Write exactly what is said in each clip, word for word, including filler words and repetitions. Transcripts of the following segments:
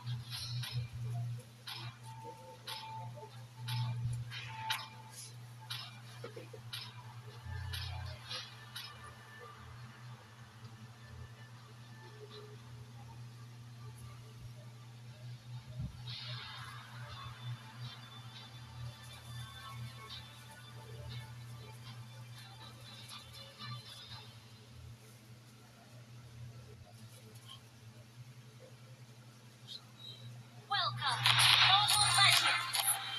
Welcome to Mobile Legends!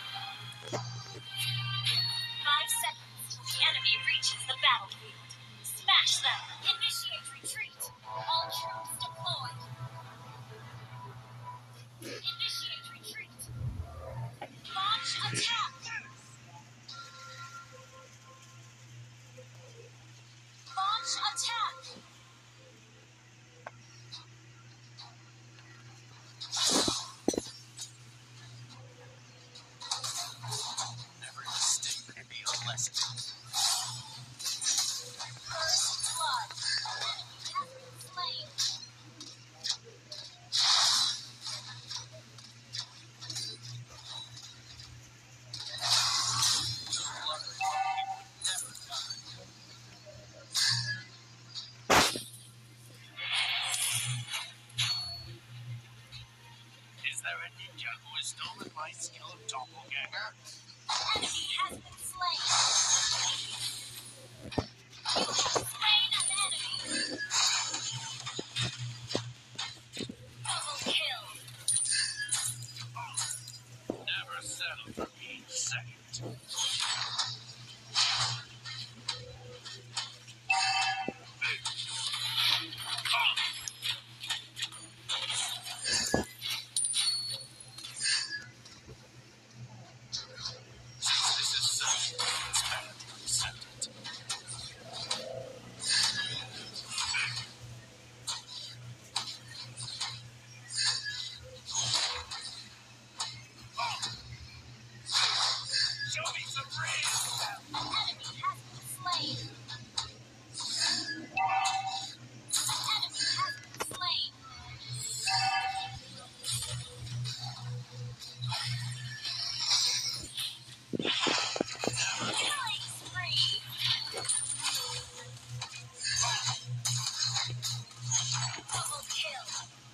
Five seconds till the enemy reaches the battlefield. Smash them! Initiate retreat! All troops deployed! Initiate retreat! Launch attack! Launch attack! Every mistake can be a lesson. First blood! An enemy has been slain! Is there a ninja who has stolen my skill of doppelganger? An enemy has been slain! You have slain an enemy! Double kill! Never settle for being second. Since this is so, it's better to accept it. Show me some real. An enemy has been slain! An enemy has been slain! Killing spree! Double kill!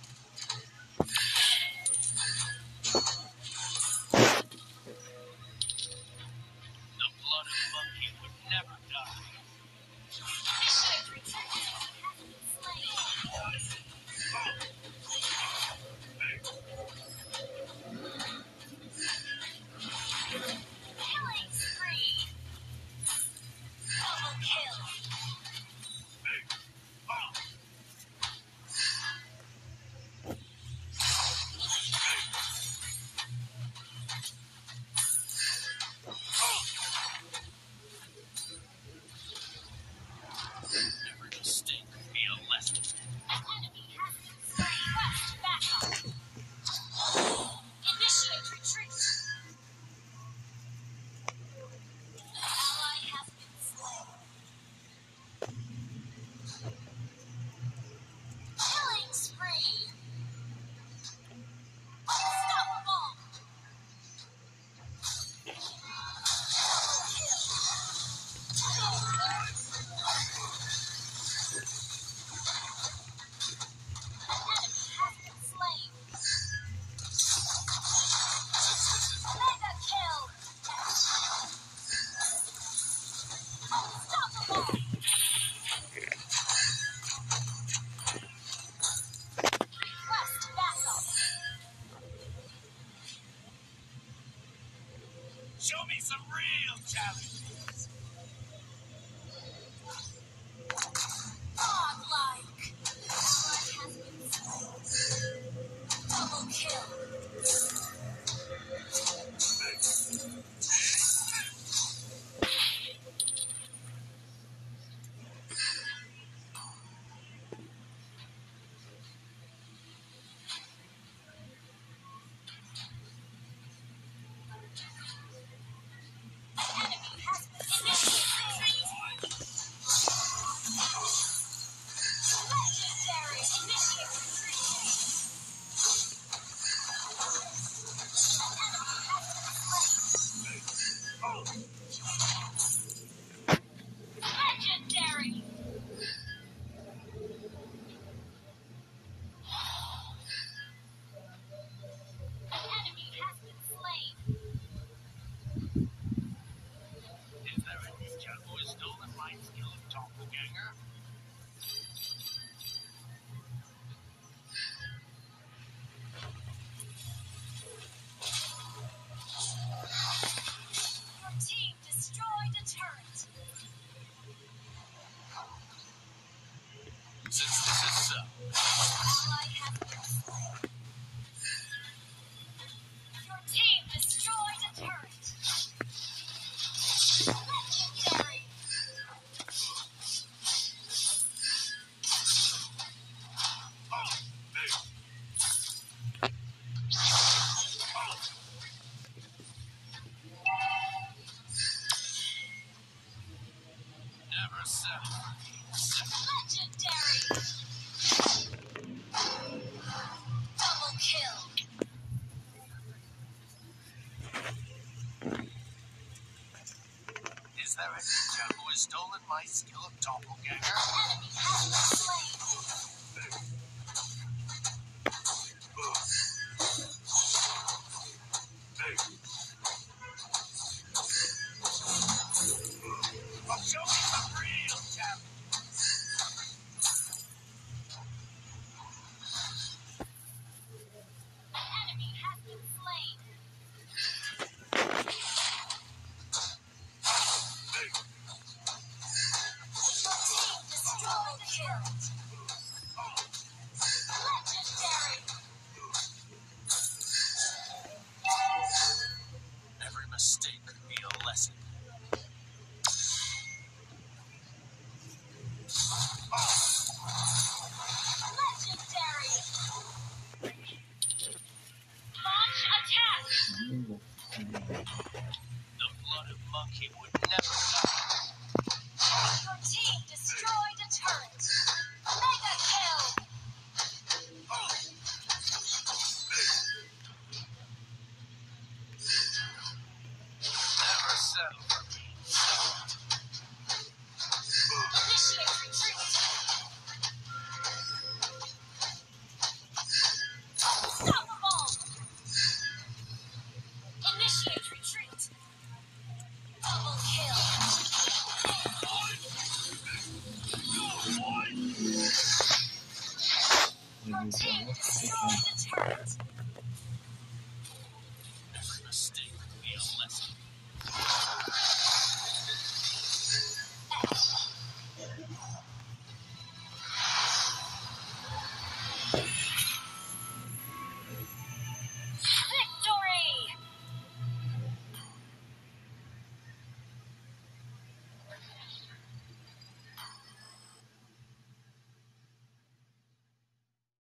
The blooded monkey would never die. Initiate retreat! Has been slain! Killing spree! Double kill! Every mistake can be a lesson. An enemy has been slain! Request backup! Initiate retreat! An ally has been slain! Killing spree! Unstoppable! An enemy has been slain! Mega kill! Unstoppable! Request backup! Show me some real challenges. Godlike! Ally has been slain! Double kill! An enemy has Never settle. Legendary. Double kill. Is there a ninja who has stolen my skill of doppelganger? Enemy has been slain. I'll show you the real champ. An enemy has been slain. Your team destroyed the kill. Legendary. Every mistake could be a lesson. Legendary. Launch attack. The blooded monkey would never die. Your team destroyed a turret. Mega kill. Never settle for me. Initiate retreat. Unstoppable. Initiate retreat. Double kill. Your team destroyed the turret.